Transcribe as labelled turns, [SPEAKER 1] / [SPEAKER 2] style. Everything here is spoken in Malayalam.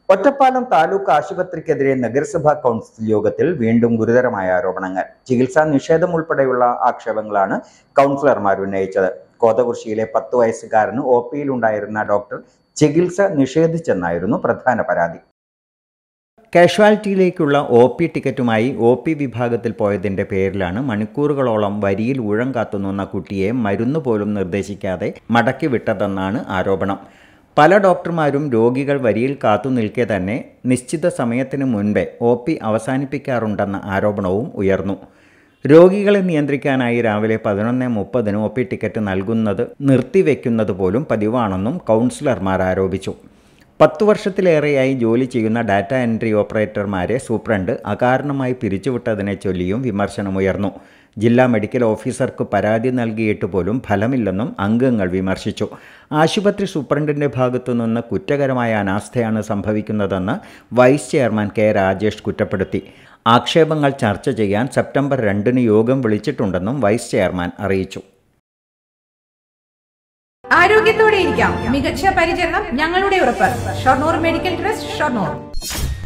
[SPEAKER 1] ഒറ്റപ്പാലം താലൂക്ക് ആശുപത്രിക്കെതിരെ നഗരസഭാ കൗൺസിൽ യോഗത്തിൽ വീണ്ടും ഗുരുതരമായ ആരോപണങ്ങൾ. ചികിത്സാ നിഷേധം ഉൾപ്പെടെയുള്ള ആക്ഷേപങ്ങളാണ് കൗൺസിലർമാർ ഉന്നയിച്ചത്. കോതകുറിശ്ശിയിലെ 10 വയസ്സുകാരന് OPയിലുണ്ടായിരുന്ന ഡോക്ടർ ചികിത്സ നിഷേധിച്ചെന്നായിരുന്നു പ്രധാന പരാതി. കാഷ്വാലിറ്റിയിലേക്കുള്ള OP ടിക്കറ്റുമായി OP വിഭാഗത്തിൽ പോയതിൻ്റെ പേരിലാണ് മണിക്കൂറുകളോളം വരിയിൽ ഊഴം കാത്തുനിന്ന കുട്ടിയെ മരുന്ന് പോലും നിർദ്ദേശിക്കാതെ മടക്കി വിട്ടതെന്നാണ് ആരോപണം. പല ഡോക്ടർമാരും രോഗികൾ വരിയിൽ കാത്തുനിൽക്കെ തന്നെ നിശ്ചിത സമയത്തിന് മുൻപേ OP അവസാനിപ്പിക്കാറുണ്ടെന്ന ആരോപണവും ഉയർന്നു. രോഗികളെ നിയന്ത്രിക്കാനായി രാവിലെ 11:30 OP ടിക്കറ്റ് നൽകുന്നത് നിർത്തിവെക്കുന്നത് പോലും പതിവാണെന്നും കൗൺസിലർമാർ ആരോപിച്ചു. 10 വർഷത്തിലേറെയായി ജോലി ചെയ്യുന്ന ഡാറ്റ എൻട്രി ഓപ്പറേറ്റർമാരെ സൂപ്രണ്ട് അകാരണമായി പിരിച്ചുവിട്ടതിനെ ചൊല്ലിയും വിമർശനമുയർന്നു. ജില്ലാ മെഡിക്കൽ ഓഫീസർക്ക് പരാതി നൽകിയിട്ട് പോലും ഫലമില്ലെന്നും അംഗങ്ങൾ വിമർശിച്ചു. ആശുപത്രി സൂപ്രണ്ടിൻ്റെ ഭാഗത്തുനിന്ന് കുറ്റകരമായ അനാസ്ഥയാണ് സംഭവിക്കുന്നതെന്ന് വൈസ് ചെയർമാൻ K. രാജേഷ് കുറ്റപ്പെടുത്തി. ആക്ഷേപങ്ങൾ ചർച്ച ചെയ്യാൻ സെപ്റ്റംബർ 2 യോഗം വിളിച്ചിട്ടുണ്ടെന്നും വൈസ് ചെയർമാൻ അറിയിച്ചു.
[SPEAKER 2] ആരോഗ്യത്തോടെ ഇരിക്കാം. മികച്ച പരിചരണം ഞങ്ങളുടെ ഉറപ്പ്. Shoranur medical trust, Shoranur.